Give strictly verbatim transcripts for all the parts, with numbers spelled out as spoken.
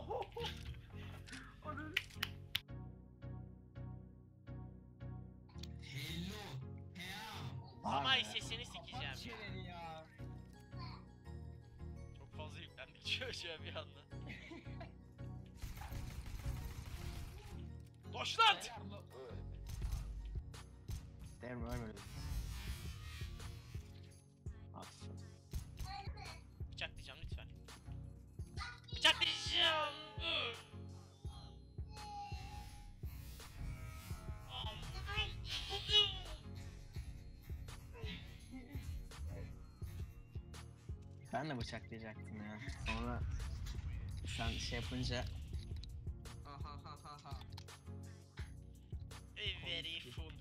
Onu. Ama sesini sikeceğim ya. Çeneni ya. Çok fazla yüklendik çocuğa bir anda. Doşlant! Devrim ölmedi. Aferin. Bıçaklayacağım lütfen. Bıçaklayacağım! Ben de bıçaklayacaktım ya. Sonra sen şey yapınca Ahahaha. Very fun.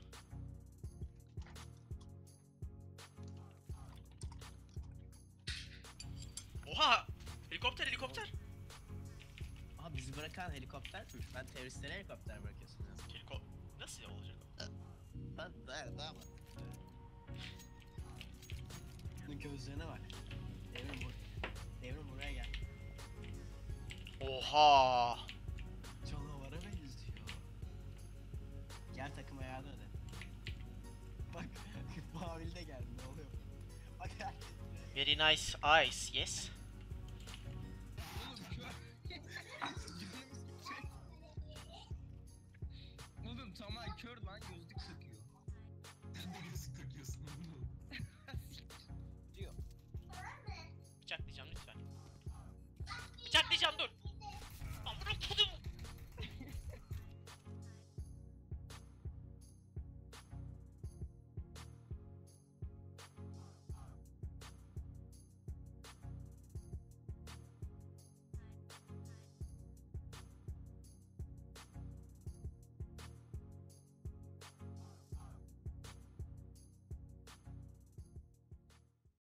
Oha! Helikopter helikopter! Aha bizi bırakan helikopter mi? Ben teröristlere helikopter bırakıyorsun ya. Heliko... Nasıl olacak o? Ben daha daha mı? Şunun gözlerine bak. Devrim bur Devrim buraya gel. Oha! Canavara benziyor. Gel takıma yardım ede. Bak Mavil de geldi, ne oluyor? Bak herkes. Very nice eyes, yes. Oğlum kör. Oğlum tamam kör lan gözlük